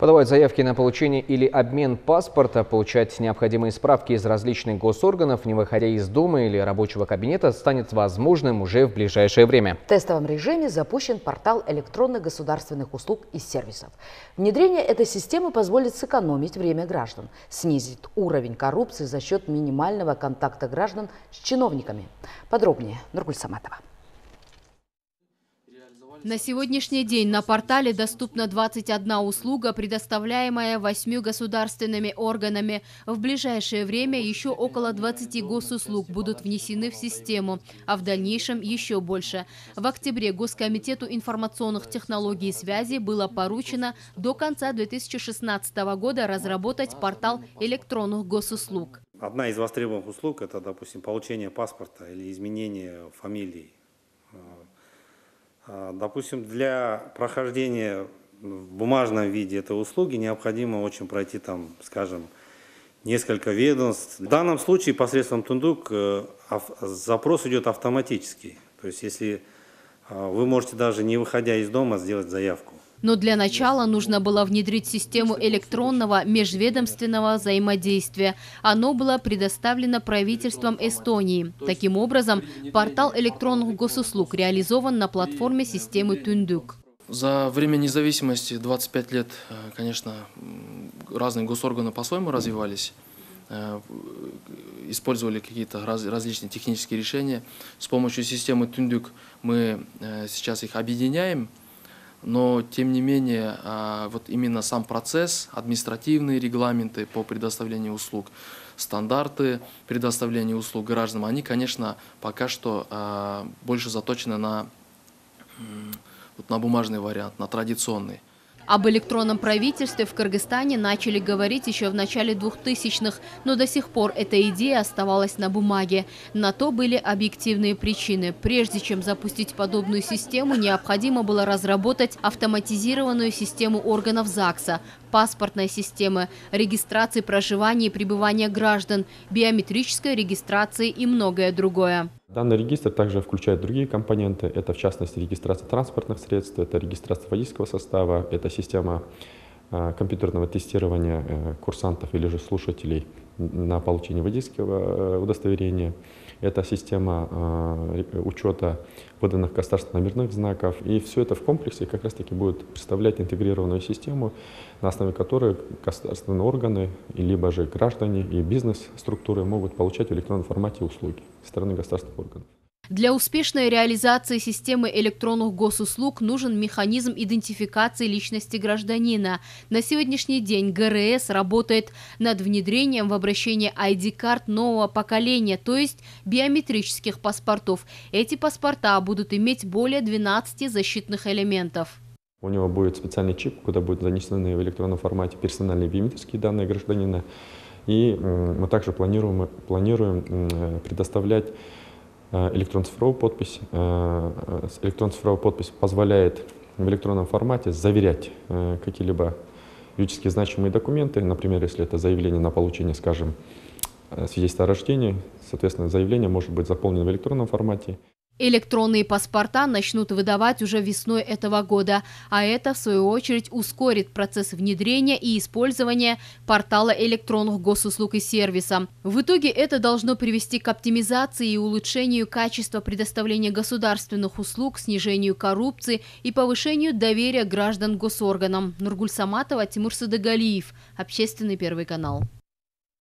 Подавать заявки на получение или обмен паспорта, получать необходимые справки из различных госорганов, не выходя из дома или рабочего кабинета, станет возможным уже в ближайшее время. В тестовом режиме запущен портал электронных государственных услуг и сервисов. Внедрение этой системы позволит сэкономить время граждан, снизить уровень коррупции за счет минимального контакта граждан с чиновниками. Подробнее Нургуль Саматова. На сегодняшний день на портале доступна 21 услуга, предоставляемая 8 государственными органами. В ближайшее время еще около 20 госуслуг будут внесены в систему, а в дальнейшем еще больше. В октябре Госкомитету информационных технологий и связи было поручено до конца 2016 года разработать портал электронных госуслуг. Одна из востребованных услуг – это, допустим, получение паспорта или изменение фамилии. Допустим, для прохождения в бумажном виде этой услуги необходимо очень пройти там, скажем, несколько ведомств. В данном случае посредством Тундук запрос идет автоматически. То есть, если вы можете даже не выходя из дома сделать заявку. Но для начала нужно было внедрить систему электронного межведомственного взаимодействия. Оно было предоставлено правительством Эстонии. Таким образом, портал электронных госуслуг реализован на платформе системы Тундук. За время независимости 25 лет, конечно, разные госорганы по-своему развивались, использовали какие-то различные технические решения. С помощью системы Тундук мы сейчас их объединяем. Но, тем не менее, вот именно сам процесс, административные регламенты по предоставлению услуг, стандарты предоставления услуг гражданам, они, конечно, пока что больше заточены на бумажный вариант, на традиционный. Об электронном правительстве в Кыргызстане начали говорить еще в начале 2000-х, но до сих пор эта идея оставалась на бумаге. На то были объективные причины. Прежде чем запустить подобную систему, необходимо было разработать автоматизированную систему органов ЗАГСа, паспортной системы, регистрации проживания и пребывания граждан, биометрической регистрации и многое другое. Данный регистр также включает другие компоненты. Это, в частности, регистрация транспортных средств, это регистрация водительского состава, это система компьютерного тестирования курсантов или же слушателей на получение водительского удостоверения. Это система учета выданных государственных номерных знаков. И все это в комплексе как раз-таки будет представлять интегрированную систему, на основе которой государственные органы, либо же граждане и бизнес-структуры могут получать в электронном формате услуги со стороны государственных органов. Для успешной реализации системы электронных госуслуг нужен механизм идентификации личности гражданина. На сегодняшний день ГРС работает над внедрением в обращение ID-карт нового поколения, то есть биометрических паспортов. Эти паспорта будут иметь более 12 защитных элементов. У него будет специальный чип, куда будут занесены в электронном формате персональные биометрические данные гражданина. И мы также планируем предоставлять электронно-цифровую подпись. Электронно-цифровая подпись позволяет в электронном формате заверять какие-либо юридически значимые документы. Например, если это заявление на получение, скажем, свидетельства о рождении, соответственно, заявление может быть заполнено в электронном формате. Электронные паспорта начнут выдавать уже весной этого года, а это, в свою очередь, ускорит процесс внедрения и использования портала электронных госуслуг и сервиса. В итоге это должно привести к оптимизации и улучшению качества предоставления государственных услуг, снижению коррупции и повышению доверия граждан к госорганам. Нургуль Саматова, Тимур Садыгалиев, Общественный первый канал.